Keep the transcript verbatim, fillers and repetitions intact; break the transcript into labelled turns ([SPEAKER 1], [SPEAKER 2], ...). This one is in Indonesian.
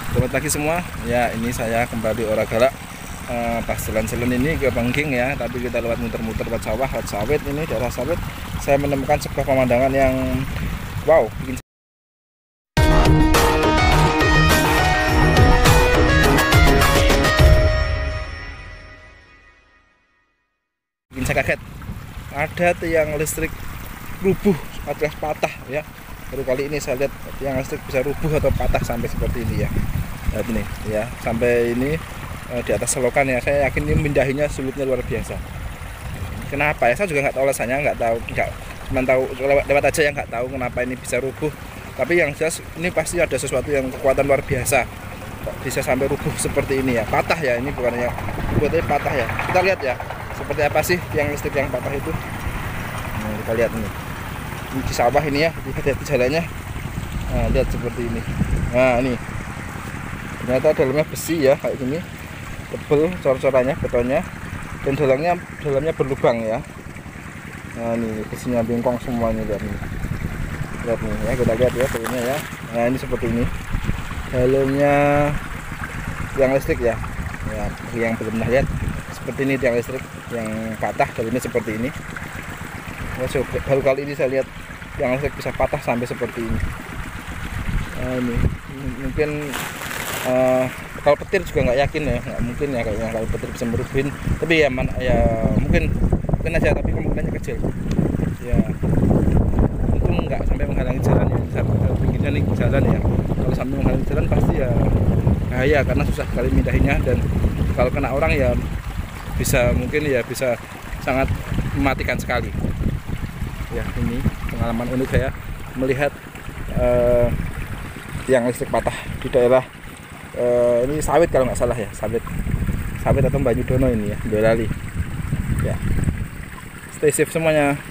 [SPEAKER 1] Selamat pagi semua. Ya, ini saya kembali ora galak uh, pas jalan-jalan ini ke Pengging ya. Tapi kita lewat muter-muter lewat sawah, lewat sawit ini daerah sawit. Saya menemukan sebuah pemandangan yang wow, bikin bikin saya kaget. Ada tiang listrik rubuh alias patah ya. Baru kali ini saya lihat tiang listrik bisa rubuh atau patah sampai seperti ini ya. Lihat ini ya, sampai ini eh, di atas selokan ya. Saya yakin ini mindahinya sulitnya luar biasa. Kenapa ya? Saya juga nggak tahu alasannya, nggak tahu, nggak cuma tahu lewat, lewat aja yang nggak tahu kenapa ini bisa rubuh. Tapi yang jelas ini pasti ada sesuatu yang kekuatan luar biasa. Kok bisa sampai rubuh seperti ini ya? Patah ya, ini bukannya buatnya patah ya. Kita lihat ya, seperti apa sih tiang listrik yang patah itu? Nah, kita lihat ini. Ini di sawah ini ya, hati-hati jalannya. Nah, lihat seperti ini. Nah, ini ternyata dalamnya besi ya, kayak gini, tebel cor-corannya, betonnya, dan dalamnya dalamnya berlubang ya. Nah, ini besinya bengkong semuanya, lihat nih, lihat nih ya, kita lihat ya dalamnya ya. Nah, ini seperti ini dalamnya tiang listrik ya. Ya, yang belum pernah lihat seperti ini tiang listrik yang patah, dalamnya seperti ini. Ya, so, baru kali ini saya lihat tiang listrik bisa patah sampai seperti ini. Nah, ini mungkin Uh, kalau petir juga nggak yakin ya, nggak mungkin ya kayaknya kalau petir bisa merubuhin. Tapi ya man, ya mungkin mungkin aja, tapi kemungkinannya kecil. Ya, itu nggak sampai menghalangi jalan ya. Pinggirnya nih jalan ya. Kalau sampai menghalangi jalan pasti ya bahaya karena susah sekali mindahinnya, dan kalau kena orang ya bisa mungkin ya bisa sangat mematikan sekali. Ya, ini pengalaman unik saya melihat uh, tiang listrik patah di daerah Uh, ini sawit kalau nggak salah ya, sawit sawit atau Banyudono ini ya, Boyolali ya. Stay safe semuanya.